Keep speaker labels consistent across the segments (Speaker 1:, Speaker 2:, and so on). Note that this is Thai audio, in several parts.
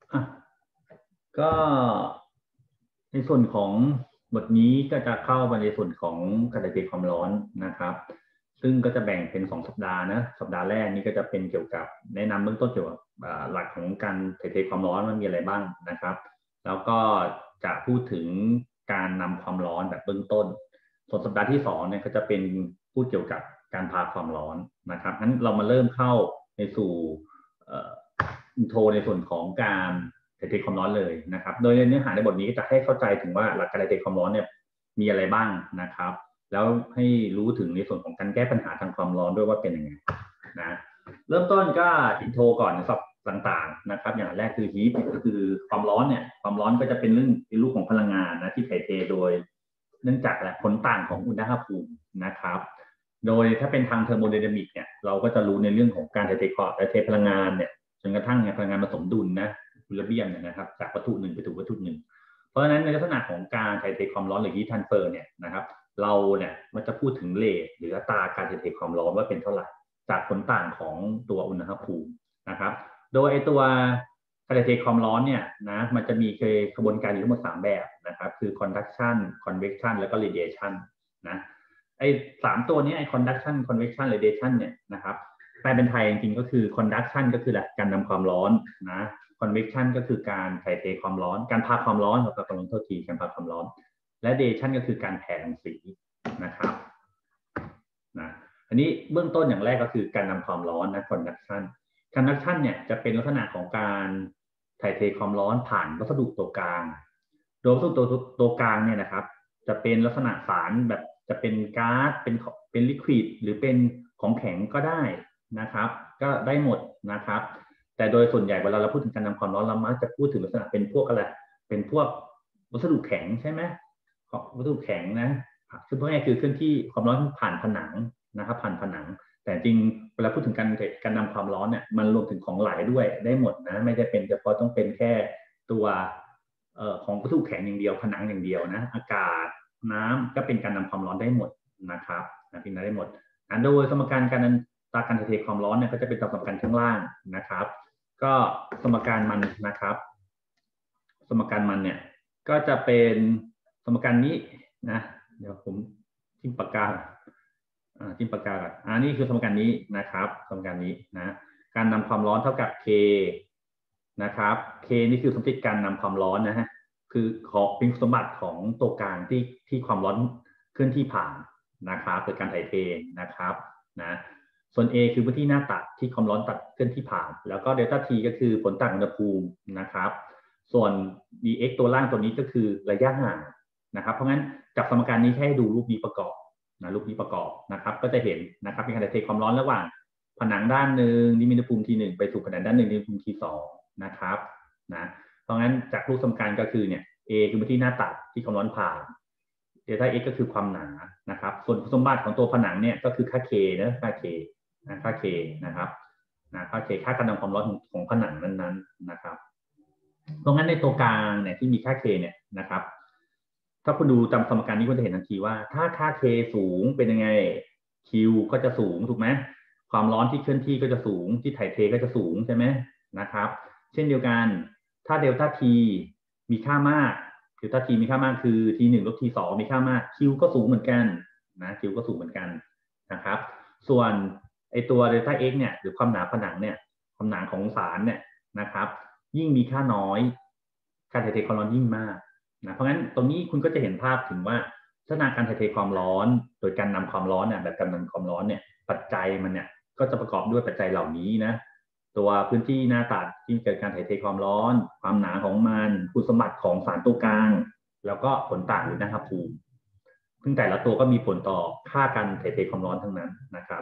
Speaker 1: อ่ะก็ในส่วนของบทนี้ก็จะเข้ามาในส่วนของการถ่ายเทความร้อนนะครับซึ่งก็จะแบ่งเป็น2 สัปดาห์นะสัปดาห์แรกนี่ก็จะเป็นเกี่ยวกับแนะนำเบื้องต้นเกี่ยวกับหลักของการถ่ายเทความร้อนมันมีอะไรบ้างนะครับแล้วก็จะพูดถึงการนำความร้อนแบบเบื้องต้นส่วนสัปดาห์ที่2เนี่ยก็จะเป็นพูดเกี่ยวกับการพาความร้อนนะครับงั้นเรามาเริ่มเข้าในสู่อินโทรในส่วนของการถ่ายเทความร้อนเลยนะครับโดยในเนื้อหาในบทนี้จะให้เข้าใจถึงว่าหลักการถ่ายเทความร้อนเนี่ยมีอะไรบ้างนะครับแล้วให้รู้ถึงในส่วนของการแก้ปัญหาทางความร้อนด้วยว่าเป็นยังไงนะเริ่มต้นก็อินโทรก่อนนะครับต่างๆนะครับอย่างแรกคือฮีทก็คือความร้อนเนี่ยความร้อนก็จะเป็นเรื่องในรูปของพลังงานนะที่ถ่ายเทโดยเนื่องจากผลต่างของอุณหภูมินะครับโดยถ้าเป็นทางเทอร์โมไดนามิกเนี่ยเราก็จะรู้ในเรื่องของการถ่ายเทพลังงานเนี่ยจนกระทั่งพลังงานผสมดุลนะอุลเบียมเนี่ยนะครับจากวัตถุหนึ่งไปถึงวัตถุหนึ่งเพราะฉะนั้นในลักษณะของการถ่ายเทความร้อนหรือฮีททรานสเฟอร์เนี่ยนะครับเราเนี่ยมันจะพูดถึงเรทหรืออัตราการถ่ายเทความร้อนว่าเป็นเท่าไหร่จากผลต่างของตัวอุณหภูมินะครับโดยตัวการถ่ายเทความร้อนเนี่ยนะมันจะมีกระบวนการอยู่ทั้งหมด3แบบนะครับคือ conduction convection แล้วก็ radiation นะไอ้3ตัวนี้ไอ้ conduction convection radiation เนี่ยนะครับแปลเป็นไทยจริงๆก็คือ conduction ก็คือการนำความร้อนนะ convection ก็คือการถ่ายเทความร้อนการพาความร้อนกับความร้อนเท่าทีการพาความร้อนและ radiation ก็คือการแผ่รังสีนะครับนะอันนี้เบื้องต้นอย่างแรกก็คือการนำความร้อนนะ conduction เนี่ยจะเป็นลักษณะของการถ่ายเทความร้อนผ่านวัสดุตัวกลางโดยวัสดุตัวกลางเนี่ยนะครับจะเป็นลักษณะสารแบบจะเป็นก๊าซเป็นลิควิดหรือเป็นของแข็งก็ได้นะครับก็ได้หมดนะครับแต่โดยส่วนใหญ่เวลาเราพูดถึงการนำความร้อนเรามักจะพูดถึงลักษณะเป็นพวกอะไรเป็นพวกวัสดุแข็งใช่ไหมวัสดุแข็งนะซึ่งพวกนี้คือเคลื่อนที่ความร้อนผ่านผนังนะครับผ่านผนังแต่จริงเวลาพูดถึงการนำความร้อนเนี่ยมันรวมถึงของไหลด้วยได้หมดนะไม่ได้เป็นเฉพาะต้องเป็นแค่ตัวของวัตถุแข็งอย่างเดียวผนังอย่างเดียวนะอากาศน้ำก็เป็นการนำความร้อนได้หมดนะครับพิมพ์ได้หมดโดยสมการการถ่ายเทความร้อนเนี่ยก็จะเป็นตัวสำคัญข้างล่างนะครับก็สมการมันนะครับสมการมันเนี่ยก็จะเป็นสมการนี้นะเดี๋ยวผมทิ้งปากกาจิ้มปากกาก่อนนี่คือสมการนี้นะครับสมการนี้นะการนำความร้อนเท่ากับ K นะครับ K นี่คือสมมติการนำความร้อนนะฮะคือเป็นสมบัติของตัวกลางที่ความร้อนเคลื่อนที่ผ่านนะครับโดยการถ่ายเทนะครับนะส่วน A คือพื้นที่หน้าตัดที่ความร้อนตัดเคลื่อนที่ผ่านแล้วก็เดลต้า T ก็คือผลต่างอุณหภูมินะครับส่วน dx ตัวล่างตัวนี้ก็คือระยะห่างนะครับเพราะงั้นจากสมการนี้ให้ดูรูปนี้ประกอบรูปนี้ประกอบนะครับก็จะเห็นนะครับเป็นการถ่ายเทความร้อนระหว่างผนังด้านหนึ่งที่มีอุณหภูมิ T1 ไปสู่ผนังด้านหนึ่งที่มีอุณหภูมิ T2 นะครับนะเพราะงั้นจากรูปสมการก็คือเนี่ย A คือพื้นที่หน้าตัดที่ความร้อนผ่านเดลต้า x ก็คือความหนานะครับส่วนสมบัติของตัวผนังเนี่ยก็คือค่า k นะค่า k ค่า k นะครับค่า k ค่าการนำความร้อนของผนังนั้นๆนะครับตรงนั้นในตัวกลางเนี่ยที่มีค่า k เนี่ยนะครับถ้าคุณดูจำสมการนี้คุณจะเห็นทันทีว่าถ้าค่า k สูงเป็นยังไง q ก็จะสูงถูกไหมความร้อนที่เคลื่อนที่ก็จะสูงที่ถ่ายเทก็จะสูงใช่ไหมนะครับเช่นเดียวกันถ้าเดลต้า t มีค่ามากเดลต้า t มีค่ามากคือ t1 ลบ t2 มีค่ามาก q ก็สูงเหมือนกันนะ q ก็สูงเหมือนกันนะครับส่วนไอตัวเดลต้า x เนี่ยหรือความหนาผนังเนี่ยความหนาของสารเนี่ยนะครับยิ่งมีค่าน้อยการถ่ายเทความร้อนยิ่งมากนะเพราะงั้นตรงนี้คุณก็จะเห็นภาพถึงว่าลักษณะการถ่ายเทความร้อนโดยการนำความร้อนเนี่ยแบบการนำความร้อนเนี่ยปัจจัยมันเนี่ยก็จะประกอบด้วยปัจจัยเหล่านี้นะตัวพื้นที่หน้าตัดที่เกิดการถ่ายเทความร้อนความหนาของมันคุณสมบัติของสารตัวกลางแล้วก็ผลต่างอุณหภูมิซึ่งแต่ละตัวก็มีผลต่อค่าการถ่ายเทความร้อนทั้งนั้นนะครับ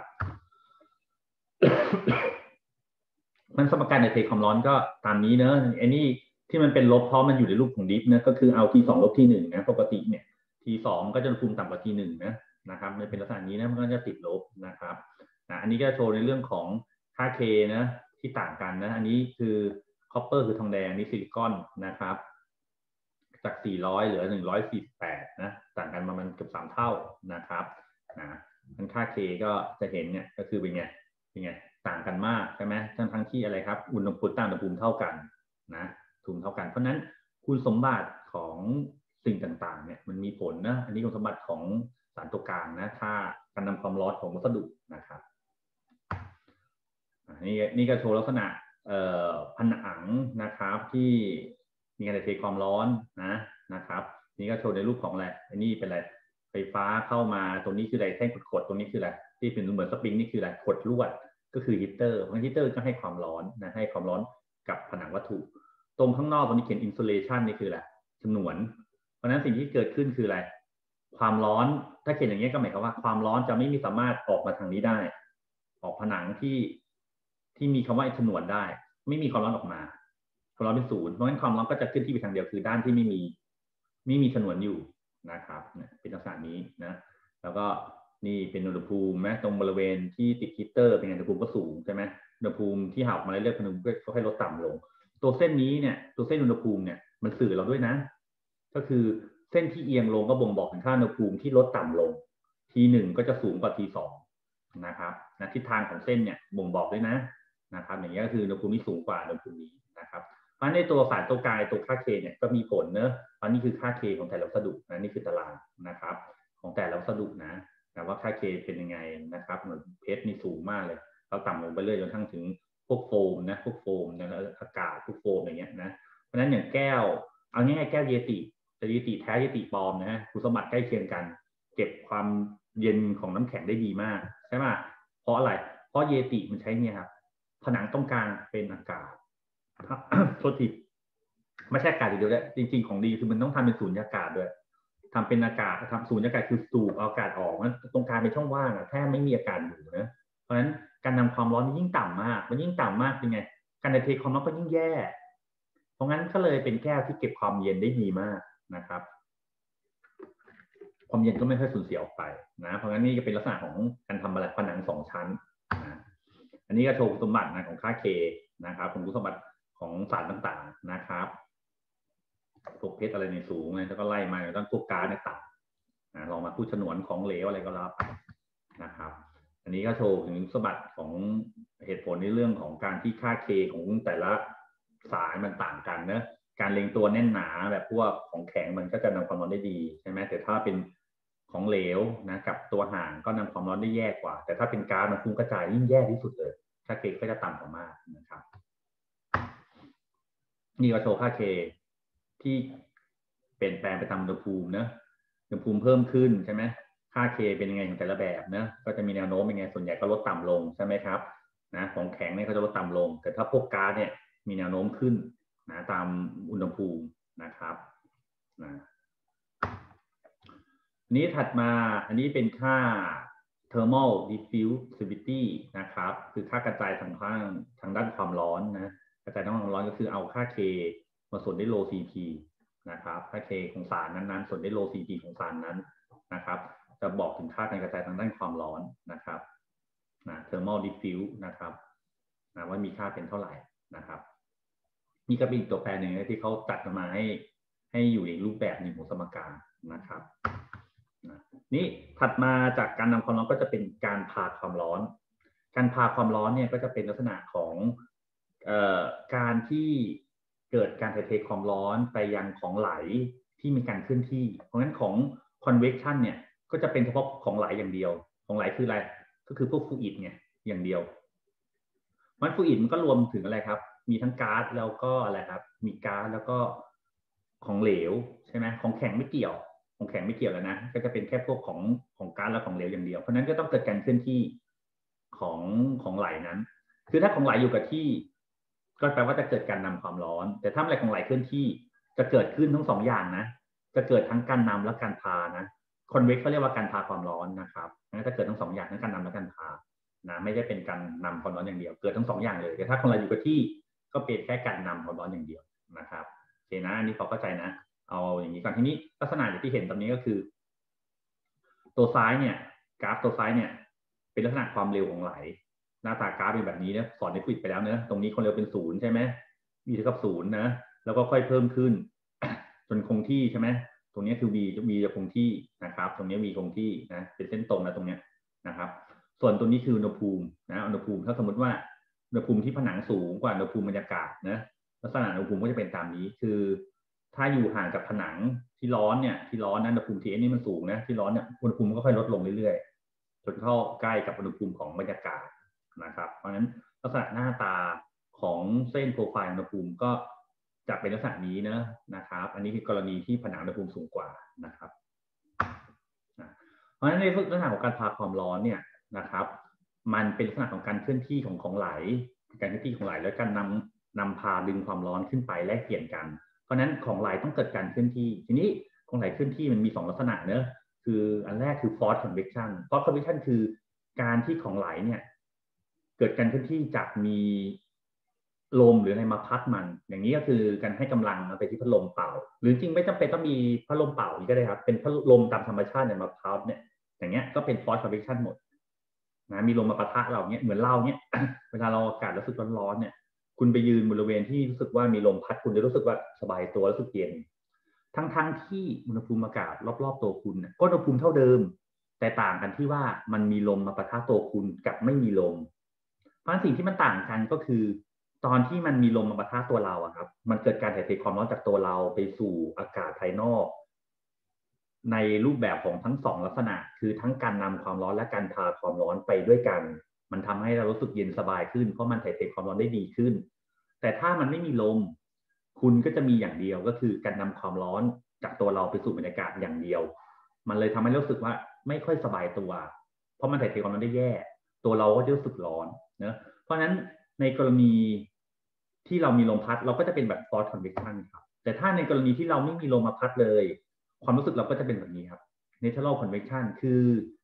Speaker 1: มันสมการถ่ายเทความร้อนก็ตามนี้เนอะไอ้นี่ที่มันเป็นลบเพราะมันอยู่ในรูปของดิฟนะก็คือเอา T2 ลบ T1 นะปกติเนี่ย T2 ก็จะอุณหภูมิต่ำกว่า T1 นะครับมันเป็นลักษณะนี้นะมันก็จะติดลบนะครับอันนี้ก็โชว์ในเรื่องของค่า K นะที่ต่างกันนะอันนี้คือคอปเปอร์คือทองแดงนี่ซิลิคอนนะครับจาก400เหลือ148นะต่างกันประมาณเกือบ3เท่านะครับมันค่า K ก็จะเห็นเนี่ยก็คือเป็นไงต่างกันมากใช่ไหมทั้งที่อะไรครับอุณหภูมิต่างอุณหภูมิเท่ากันนะสูงเท่ากันเพราะนั้นคุณสมบัติของสิ่งต่างๆเนี่ยมันมีผลนะอันนี้คุณสมบัติของสารตัวกลางนะค่าการนำความร้อนของวัสดุนะครับนี่ก็โชว์ลักษณะผนังนะครับที่มีการถ่ายเทความร้อนนะครับนี่ก็โชว์ในรูปของอะไรอันนี้เป็นอะไรไฟฟ้าเข้ามาตรงนี้คืออะไรแท่งขดๆตรงนี้คืออะไรที่เป็นเหมือนสปริงนี่คืออะไรขดลวดก็คือฮีตเตอร์เพราะฮีตเตอร์ก็ให้ความร้อนนะให้ความร้อนกับผนังวัตถุตรงข้างนอกตรงนี้เขียนอินซูเลชันนี่คืออะไรฉนวนเพราะนั้นสิ่งที่เกิดขึ้นคืออะไรความร้อนถ้าเขียนอย่างนี้ก็หมายความว่าความร้อนจะไม่มีสามารถออกมาทางนี้ได้ออกผนังที่มีคำว่าฉนวนได้ไม่มีความร้อนออกมาความร้อนเป็นศูนย์เพราะฉะนั้นความร้อนก็จะขึ้นที่ไปทางเดียวคือด้านที่ไม่มีฉนวนอยู่นะครับเป็นลักษณะนี้นะแล้วก็นี่เป็นอุณหภูมินะตรงบริเวณที่ติดฮีตเตอร์เป็นอุณหภูมิก็สูงใช่ไหมอุณหภูมิที่หาออกมาเรื่อยๆอุณหภูมิก็ให้ลดต่ำลงตัวเส้นนี้เนี่ยตัวเส้นอุณหภูมิเนี่ยมันสื่อเราด้วยนะก็คือเส้นที่เอียงลงก็บ่งบอกถึงค่าอุณหภูมิที่ลดต่ำลง T1 ก็จะสูงกว่า T2 นะครับทิศทางของเส้นเนี่ยบ่งบอกด้วยนะครับอย่างนี้ก็คืออุณหภูมิที่สูงกว่าอุณหภูมินี้นะครับเพราะในตัวสารตัวกลางตัวค่า K เนี่ยก็มีผลเนอะเพราะนี่คือค่า K ของแต่ละวัสดุนะนี่คือตารางนะครับของแต่ละวัสดุนะแต่ว่าค่า K เป็นยังไงนะครับเหมือนเพชรนี่สูงมากเลยเราต่ำลงไปเรื่อยจนทั้งถึงพวกโฟมนะพวกโฟมนะอากาศพวกโฟมอย่างเงี้ยนะเพราะฉะนั้นอย่างแก้วเอาง่ายๆแก้วเยติแต่เยติแท้เยติปลอมนะคุณสมบัติใกล้เคียงกันเก็บความเย็นของน้ำแข็งได้ดีมากใช่ไหมเพราะอะไรเพราะเยติมันใช้เนี่ยครับผนังตรงกลางเป็นอากาศโทษทีไม่ใช่อากาศเดียวด้วยจริงๆของดีคือมันต้องทำเป็นสูญญากาศด้วยทำเป็นอากาศทำสูญญากาศคือสูบเอาอากาศออกมันตรงกลางเป็นช่องว่างแทบไม่มีอากาศอยู่นะเพราะฉะนั้นการนำความร้อนยิ่งต่ำมากมันยิ่งต่ำมากเป็นไงการถ่ายเทความร้อนก็ยิ่งแย่เพราะงั้นก็เลยเป็นแก้วที่เก็บความเย็นได้ดีมากนะครับความเย็นก็ไม่ค่อยสูญเสียออกไปนะเพราะงั้นนี่จะเป็นลักษณะของการทำผนัง2 ชั้นนะอันนี้ก็โชว์คุณสมบัตินะของค่า K นะครับของคุณสมบัติของสารต่างๆนะครับพวกเพชรอะไรในสูงแล้วก็ไล่มาจนพวกก๊าซในต่ำลองมาพูดฉนวนของเหลวอะไรก็แล้วไปนะครับอันนี้ก็โชว์ถึงสมบัติของเหตุผลในเรื่องของการที่ค่า K ของแต่ละสายมันต่างกันนะการเล็งตัวแน่นหนาแบบพวกของแข็งมันก็จะนำความร้อนได้ดีใช่ไหมแต่ถ้าเป็นของเหลวนะกับตัวห่างก็นำความร้อนได้แย่กว่าแต่ถ้าเป็นก๊าซมันฟุ้งกระจายยิ่งแย่ที่สุดเลยค่า K ก็จะต่ำกว่ามากนะครับนี่ก็โชว์ค่า K ที่เปลี่ยนแปลงไปตามอุณหภูมินะอุณหภูมิเพิ่มขึ้นใช่ไหมค่า K เป็นยังไงของแต่ละแบบนะก็จะมีแนวโน้มเป็นไงส่วนใหญ่ก็ลดต่ำลงใช่ไหมครับนะของแข็งเนี่ยก็จะลดต่ำลงแต่ถ้าพวกก๊าซเนี่ยมีแนวโน้มขึ้นนะตามอุณหภูมินะครับนะนี้ถัดมาอันนี้เป็นค่า thermal diffusivity นะครับคือค่ากระจายทางด้านความร้อนนะกระจายทางด้านความร้อนก็คือเอาค่า K มาส่วนด้วย rho Cp นะครับค่า K ของสารนั้นๆส่วนด้วย rho Cp ของสารนั้นนะครับจะบอกถึงค่าการกระจายทางด้านความร้อนนะครับthermal diffuse นะครับว่ามีค่าเป็นเท่าไหร่นะครับนี่ก็เป็นอีกตัวแปรหนึ่งที่เขาจัดมาให้อยู่ในรูปแบบหนึ่งของสมการนะครับนี่ถัดมาจากการนำความร้อนก็จะเป็นการพาความร้อนการพาความร้อนเนี่ยก็จะเป็นลักษณะของการที่เกิดการถ่ายเทความร้อนไปยังของไหลที่มีการเคลื่อนที่เพราะฉะนั้นของ convection เนี่ยก็จะเป็นเฉพาะของไหลอย่างเดียวของไหลคืออะไรก็คือพวกฟลูอิดเนี่ยอย่างเดียวมันฟลูอิดมันก็รวมถึงอะไรครับมีทั้งก๊าซแล้วก็อะไรครับมีก๊าซแล้วก็ของเหลวใช่ไหมของแข็งไม่เกี่ยวของแข็งไม่เกี่ยวแล้วนะก็จะเป็นแค่พวกของก๊าซและของเหลวอย่างเดียวเพราะนั้นก็ต้องเกิดการเคลื่อนที่ของไหลนั้นคือถ้าของไหลอยู่กับที่ก็แปลว่าจะเกิดการนำความร้อนแต่ถ้าอะไรของไหลเคลื่อนที่จะเกิดขึ้นทั้ง2 อย่างนะจะเกิดทั้งการนำและการพานะคอนเวกเขาเรียกว่าการพาความร้อนนะครับงั้นจะเกิดทั้ง2 อย่างทั้งการนำและการพานะไม่ได้เป็นการนำความร้อนอย่างเดียวเกิดทั้ง2 อย่างเลยแต่ถ้าของไหลอยู่กับที่ก็เป็นแค่การนำความร้อนอย่างเดียวนะครับโอเคนะอันนี้พอเข้าใจนะเอาอย่างนี้ก่อนทีนี้ลักษณะอย่างที่เห็นตรงนี้ก็คือตัวซ้ายเนี่ยกราฟตัวซ้ายเนี่ยเป็นลักษณะความเร็วของไหลหน้าตากราฟเป็นแบบนี้นะสอนในฟิสิกส์ไปแล้วเนะตรงนี้ความเร็วเป็น0ใช่ไหมv เท่ากับ0นะแล้วก็ค่อยเพิ่มขึ้นจนคงที่ใช่ไหมตรงนี้คือ v จะคงที่นะครับตรงนี้ v คงที่นะเป็นเส้นตรงนะตรงนี้นะครับส่วนตรงนี้คืออุณหภูมินะอุณหภูมิถ้าสมมติว่าอุณหภูมิที่ผนังสูงกว่าอุณหภูมิบรรยากาศนะลักษณะอุณหภูมิก็จะเป็นตามนี้คือถ้าอยู่ห่างจากผนังที่ร้อนเนี่ยที่ร้อนนั้นอุณหภูมิ TS นี่มันสูงนะที่ร้อนเนี่ยอุณหภูมิก็ค่อยลดลงเรื่อยๆจนเข้าใกล้กับอุณหภูมิของบรรยากาศนะครับเพราะฉะนั้นลักษณะหน้าตาของเส้นโปรไฟล์อุณหภูมิก็จะเป็นลักษณะนี้นะครับอันนี้คือกรณีที่ผนังอุณหภูมิสูงกว่านะครับเพราะฉะนั้นในลักษณะของการพาความร้อนเนี่ยนะครับมันเป็นลักษณะของการเคลื่อนที่ของไหลการเคลื่อนที่ของไหลแล้วการนำพาดึงความร้อนขึ้นไปแลกเปลี่ยนกันเพราะนั้นของไหลต้องเกิดการเคลื่อนที่ทีนี้ของไหลเคลื่อนที่มันมี2ลักษณะคืออันแรกคือ force convection force convection คือการที่ของไหลเนี่ยเกิดการเคลื่อนที่จากมีลมหรืออะไรมาพัดมันอย่างนี้ก็คือการให้กำลังไปที่พัดลมเป่าหรือจริงไม่จำเป็นต้องมีพัดลมเป่าก็ได้ครับเป็นพัดลมตามธรรมชาติเนี่ยมาพัดเนี่ยอย่างเงี้ยก็เป็น force convection หมดมีลมมาปะทะเราเนี่ยเหมือนเราเนี่ยเวลาเราอากาศรู้สึกร้อนๆเนี่ยคุณไปยืนบริเวณที่รู้สึกว่ามีลมพัดคุณจะรู้สึกว่าสบายตัวรู้สึกเย็นทั้งที่อุณหภูมิอากาศรอบๆตัวคุณก็อุณหภูมิเท่าเดิมแต่ต่างกันที่ว่ามันมีลมมาปะทะตัวคุณกับไม่มีลมเพราะสิ่งที่มันต่างกันก็คือตอนที่มันมีลมมาปะทะตัวเราครับมันเกิดการถ่ายเทความร้อนจากตัวเราไปสู่อากาศภายนอกในรูปแบบของทั้ง2ลักษณะคือทั้งการนำความร้อนและการพาความร้อนไปด้วยกันมันทำให้เรารู้สึกเย็นสบายขึ้นเพราะมันถ่ายเทความร้อนได้ดีขึ้นแต่ถ้ามันไม่มีลมคุณก็จะมีอย่างเดียวก็คือการนำความร้อนจากตัวเราไปสู่บรรยากาศอย่างเดียวมันเลยทำให้รู้สึกว่าไม่ค่อยสบายตัวเพราะมันถ่ายเทความร้อนได้แย่ตัวเราก็จะรู้สึกร้อนเพราะฉะนั้นในกรณีที่เรามีลมพัดเราก็จะเป็นแบบ force convection ครับแต่ถ้าในกรณีที่เราไม่มีลมมาพัดเลยความรู้สึกเราก็จะเป็นแบบนี้ครับ natural convection คือ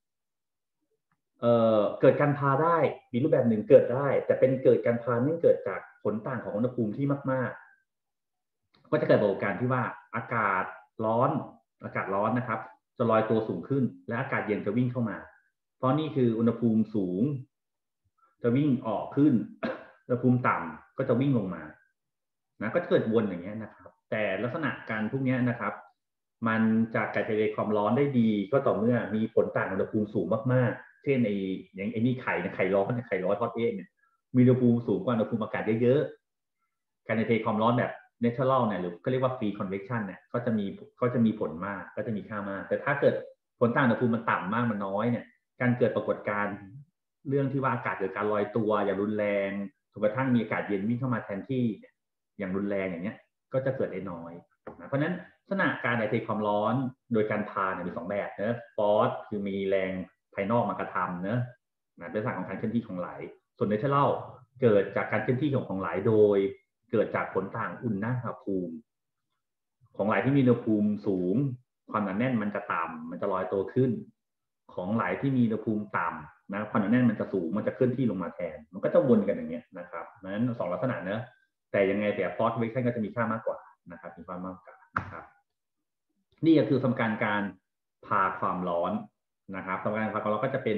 Speaker 1: เกิดการพาได้มีรูปแบบหนึ่งเกิดได้แต่เป็นเกิดการพาเนื่องเกิดจากผลต่างของอุณหภูมิที่มากๆก็จะเกิดปรากฏการณ์ที่ว่าอากาศร้อนนะครับจะลอยตัวสูงขึ้นและอากาศเย็นจะวิ่งเข้ามาเพราะนี่คืออุณหภูมิสูงจะวิ่งออกขึ้นอุณหภูมิต่ำก็จะวิ่งลงมาก็จะเกิดวนอย่างเงี้ยนะครับแต่ลักษณะการพวกนี้นะครับมันจะกระจายความร้อนได้ดีก็ต่อเมื่อมีผลต่างอุณหภูมิสูงมากๆเช่นอย่างไอ้นี่ไข่ร้อนทอดเองเนี่ยมีอุณหภูมิสูงกว่าอุณหภูมิอากาศเยอะๆการกระจายความร้อนแบบ natural เนี่ยหรือก็เรียกว่า free convection เนี่ยก็จะมีผลมากก็จะมีค่ามากแต่ถ้าเกิดผลต่างอุณหภูมิมันต่ำมากมันน้อยเนี่ยการเกิดปรากฏการณ์เรื่องที่ว่าอากาศเกิดการลอยตัวอย่างรุนแรงจนกระทั่งมีอากาศเย็นวิ่งเข้ามาแทนที่อย่างรุนแรงอย่างเงี้ยก็จะเกิดได้น้อยเพราะฉะนั้นลักษณะการถ่ายเทความร้อนโดยการพามี2แบบฟอร์สคือมีแรงภายนอกมากระทำเป็นลักษณะของการเคลื่อนที่ของไหลส่วนเนเชอรัลเกิดจากการเคลื่อนที่ของไหลโดยเกิดจากผลต่างอุณหภูมิของไหลที่มีอุณหภูมิสูงความหนาแน่นมันจะต่ำมันจะลอยตัวขึ้นของไหลที่มีอุณหภูมิต่ำความหนาแน่นมันจะสูงมันจะเคลื่อนที่ลงมาแทนมันก็จะวนกันอย่างเงี้ยนะครับเพราะฉะนั้น2ลักษณะแต่ยังไงแต่ฟอร์สเวชั่นก็จะมีค่ามากกว่านะครับมีความมากกว่านะครับนี่ก็คือสมการพาความร้อนนะครับสมการพาความร้อนก็จะเป็น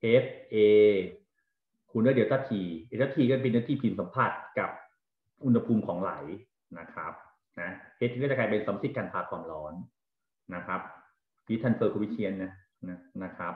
Speaker 1: FA คูณด้วยเดลต้า T เดลต้า T ก็เป็นเนื้อที่ผิวสัมผัสกับอุณหภูมิของไหลนะครับH ก็จะกลายเป็นสมมติการพาความร้อนนะครับที่ทันเฟอร์โควิเชียนนะครับ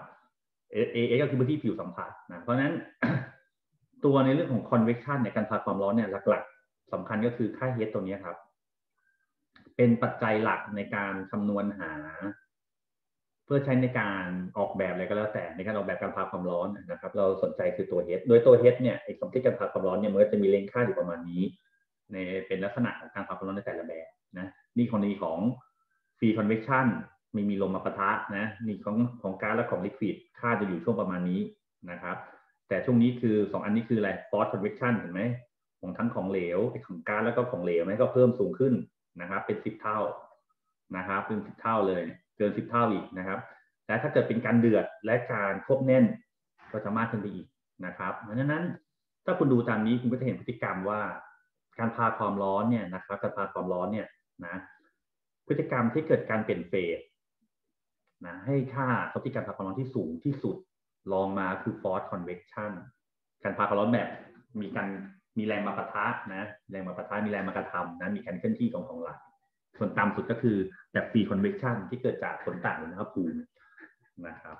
Speaker 1: A ก็คือพื้นที่ผิวสัมผัสเพราะฉะนั้นตัวในเรื่องของ convection เนี่ยการพาความร้อนเนี่ยหลักๆสำคัญก็คือค่า H ตัวนี้ครับเป็นปัจจัยหลักในการคำนวณหาเพื่อใช้ในการออกแบบอะไรก็แล้วแต่ในการออกแบบการพาความร้อนนะครับเราสนใจคือตัว H โดยตัว H เนี่ยสมมติการพาความร้อนเนี่ยมันจะมีเลนค่าอยู่ประมาณนี้ในเป็นลักษณะของการพาความร้อนในแต่ละแบบนี่กรณีของ free convection ไม่มีลมมาปะทะนี่ของก๊าซและของลิควิดค่าจะอยู่ช่วงประมาณนี้นะครับแต่ช่วงนี้คือ2อันนี้คืออะไร force convection เห็นไหมของทั้งของเหลวของก๊าซแล้วก็ของเหลวก็เพิ่มสูงขึ้นนะครับเป็น10 เท่านะครับเป็น10 เท่าเลยเกิน10 เท่าอีกนะครับและถ้าเกิดเป็นการเดือดและการควบแน่นก็จะมากขึ้นไปอีกนะครับเพราะฉะนั้นถ้าคุณดูตามนี้คุณก็จะเห็นพฤติกรรมว่าการพาความร้อนเนี่ยนะครับการพาความร้อนเนี่ยพฤติกรรมที่เกิดการเปลี่ยนเฟสให้ค่าพฤติกรรมพาความร้อนที่สูงที่สุดลองมาคือ force convection การพาความร้อนแบบมีแรงมาปะทะแรงมาปะทะมีแรงมากระทำมีการเคลื่อนที่ของไหลส่วนต่ำสุดก็คือแบบ free convection ที่เกิดจากผลต่างอุณหภูมินะครับ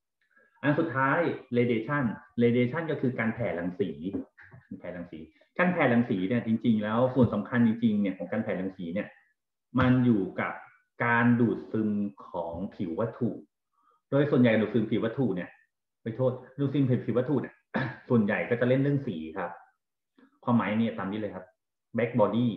Speaker 1: อันสุดท้าย radiation ก็คือการแผ่รังสีการแแผ่รังสีเนี่ยจริงๆแล้วส่วนสำคัญจริงๆเนี่ยของการแผ่รังสีเนี่ยมันอยู่กับการดูดซึมของผิววัตถุ โดยส่วนใหญ่ดูดซึมผิววัตถุเนี่ยดูดซึมผิววัตถุเนี่ยส่วนใหญ่ก็จะเล่นเรื่องสีครับความหมายเนี่ยตามนี้เลยครับ back body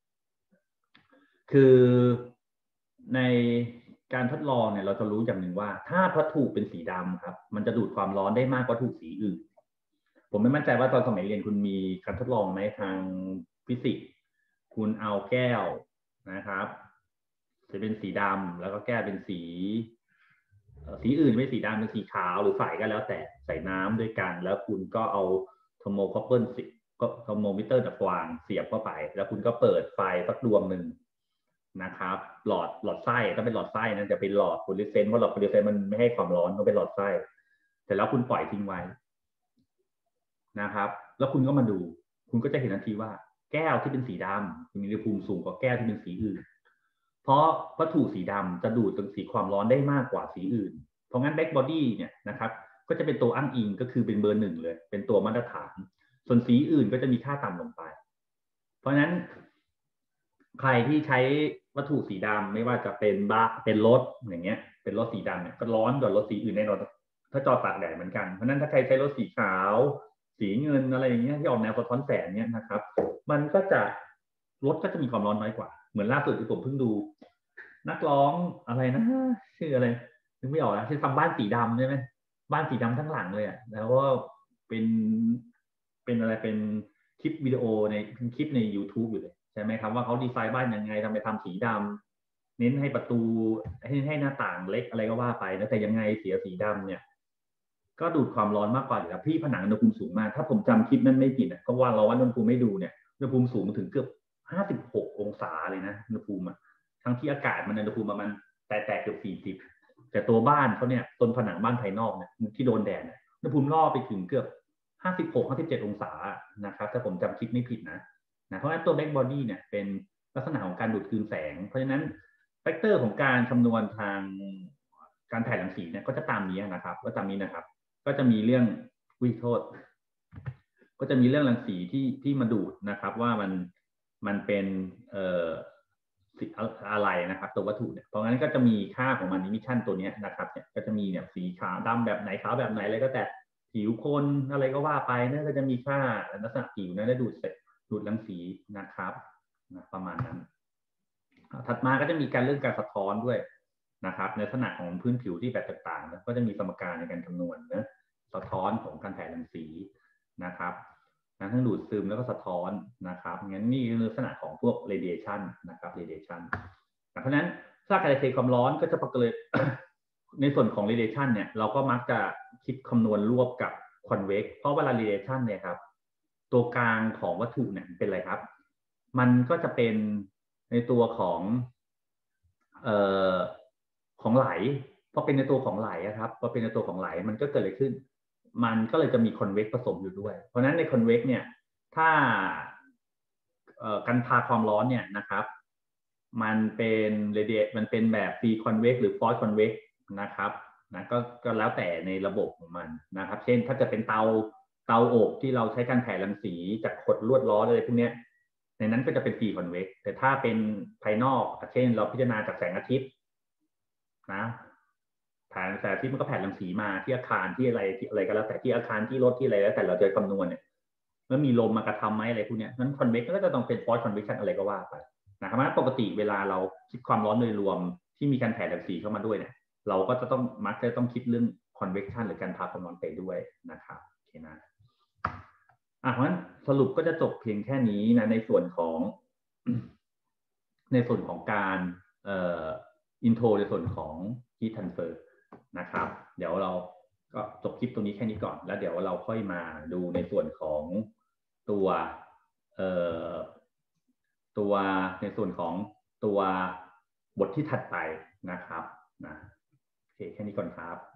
Speaker 1: คือในการทดลองเนี่ยเราจะรู้อย่างหนึ่งว่าถ้าวัตถุเป็นสีดำครับมันจะดูดความร้อนได้มากกว่าวัตถุสีอื่นผมไม่มั่นใจว่าตอนสมัยเรียนคุณมีการทดลองไหมทางฟิสิกส์คุณเอาแก้วนะครับจะเป็นสีดำแล้วก็แก้วเป็นสีอื่นไม่สีดำเป็นสีขาวหรือใสก็แล้วแต่ใส่น้ำด้วยกันแล้วคุณก็เอาโทรโมคอปเปิลก็โทรโมมิเตอร์ตะกวางเสียบเข้าไปแล้วคุณก็เปิดไฟสักดวงหนึ่งนะครับหลอดไส้ถ้าเป็นหลอดไส้นะจะเป็นหลอดฟลูออเรสเซนต์เพราะหลอดฟลูออเรสเซนต์มันไม่ให้ความร้อนก็เป็นหลอดไส้เสร็จแล้วคุณปล่อยทิ้งไว้นะครับแล้วคุณก็มาดูคุณก็จะเห็นทันทีว่าแก้วที่เป็นสีดำมีอุณหภูมิสูงกว่าแก้วที่เป็นสีอื่นเพราะวัตถุสีดำจะดูดสีความร้อนได้มากกว่าสีอื่นเพราะงั้นแบ็กบอดี้เนี่ยนะครับก็จะเป็นตัวอ้างอิงก็คือเป็นเบอร์หนึ่งเลยเป็นตัวมาตรฐานส่วนสีอื่นก็จะมีค่าต่ำลงไปเพราะฉะนั้นใครที่ใช้วัตถุสีดำไม่ว่าจะเป็นรถอย่างเงี้ยเป็นรถสีดำเนี่ยก็ร้อนกว่ารถสีอื่นแน่นอนถ้าจอดตากแดดเหมือนกันเพราะนั้นถ้าใครใช้รถสีขาวสีเงินอะไรอย่างเงี้ยที่ออกแนวสะท้อนแสงเนี่ยนะครับมันก็จะรถก็จะมีความร้อนน้อยกว่าเหมือนล่าสุดที่ผมเพิ่งดูนักร้องอะไรนะชื่ออะไรนึกไม่ออกนะที่ทำบ้านสีดำใช่ไหมบ้านสีดำทั้งหลังเลยอ่ะแล้วก็เป็นอะไรเป็นคลิปวิดีโอในคลิปใน YouTube อยู่เลยใช่ไหมครับว่าเขาดีไซน์บ้านยังไงทำไมทำสีดำเน้นให้ประตูให้หน้าต่างเล็กอะไรก็ว่าไปแล้วแต่ยังไงเสียสีดำเนี่ยก็ดูดความร้อนมากกว่าอยู่แล้วพี่ผนังอุณหภูมิสูงมากถ้าผมจำคลิปนั้นไม่ผิดอ่ะก็ว่าเราวัดอุณหภูมิไม่ดูเนี่ยอุณหภูมิสูงถึงเกือบ56 องศาเลยนะอุณหภูมิอ่ะทั้งที่อากาศมันอุณหภูมิประมาณแต่เกือบ40แต่ตัวบ้านเขาเนี่ยต้นผนังบ้านภายนอกเนี่ยที่โดนแดดอุณหภูมิล่อไปถึงเกือบ57 องศานะครับถ้าผมจำคลิปไม่ผิดนะเพราะฉะนั้นตัวแบ็กบอดี้เนี่ยเป็นลักษณะของการดูดคืนแสงเพราะฉะนั้นแฟกเตอร์ของการคำนวณทางการถ่ายรังสีเนี่ยก็จะตามนี้นะครับก็จะมีเรื่องโทษก็จะมีเรื่องรังสีที่มาดูดนะครับว่ามันเป็นอะไรนะครับตัววัตถุเนี่ยเพราะงั้นก็จะมีค่าของมันอิมิชันตัวนี้นะครับเนี่ยก็จะมีเนี่ยสีขาวดำแบบไหนขาวแบบไหนอะไรก็แต่ผิวคนอะไรก็ว่าไปนั่นก็จะมีค่าลักษณะผิวนั้นได้ดูดรังสีนะครับประมาณนั้นถัดมาก็จะมีการเรื่องการสะท้อนด้วยนะครับในลักษณะของพื้นผิวที่แบบต่างๆก็จะมีสมการในการคำนวณนะสะท้อนของการถ่ายรังสีนะครับทั้งดูดซึมแล้วก็สะท้อนนะครับงั้นนี่คือลักษณะของพวก radiation นะครับ radiation เพราะฉะนั้นถ้าการถ่ายเทความร้อนก็จะประกอบในส่วนของ radiation เนี่ยเราก็มักจะคิดคำนวณรวบกับ convex เพราะเวลา radiation เนี่ยครับตัวกลางของวัตถุเนี่ยเป็นอะไรครับมันก็จะเป็นในตัวของไหลพอเป็นในตัวของไหลครับพอเป็นในตัวของไหลมันก็เกิดอะไรขึ้นมันก็เลยจะมีคอนเวกผสมอยู่ด้วยเพราะฉะนั้นในคอนเวกเนี่ยถ้าการพาความร้อนเนี่ยนะครับมันเป็นมันเป็นแบบฟรีคอนเวกหรือฟอร์สคอนเวกนะครับนะก็แล้วแต่ในระบบของมันนะครับเช่นถ้าจะเป็นเตาอบที่เราใช้การแผ่รังสีจากขดลวดล้ออะไรพวกนี้ในนั้นก็จะเป็นฟรีคอนเวกแต่ถ้าเป็นภายนอกเช่นเราพิจารณาจากแสงอาทิตย์นะแผ่แสงอาทิตย์มันก็แผ่รังสีมาที่อาคารที่อะไรก็แล้วแต่ที่อาคารที่รถที่อะไรแล้วแต่เราจะคำนวณเนี่ยแล้วมีลมมากระทำไหมอะไรพวกนี้นั้นคอนเวกก็จะต้องเป็นฟอร์สคอนเวคชันอะไรก็ว่าไปนะครับปกติเวลาเราคิดความร้อนโดยรวมที่มีการแผ่รังสีเข้ามาด้วยเนี่ยเราก็จะมักจะต้องคิดเรื่องคอนเวคชันหรือการพาความร้อนไปด้วยนะครับโอเคนะเพราะฉะนั้นสรุปก็จะจบเพียงแค่นี้นะในส่วนของการอินโทรในส่วนของ heat transfer นะครับเดี๋ยวเราก็จบคลิปตรงนี้แค่นี้ก่อนแล้วเดี๋ยวเราค่อยมาดูในส่วนของตัวในส่วนของตัวบทที่ถัดไปนะครับนะโอเคแค่นี้ก่อนครับ